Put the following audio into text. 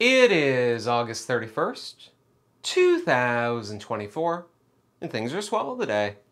It is August 31st, 2024, and things are swell today.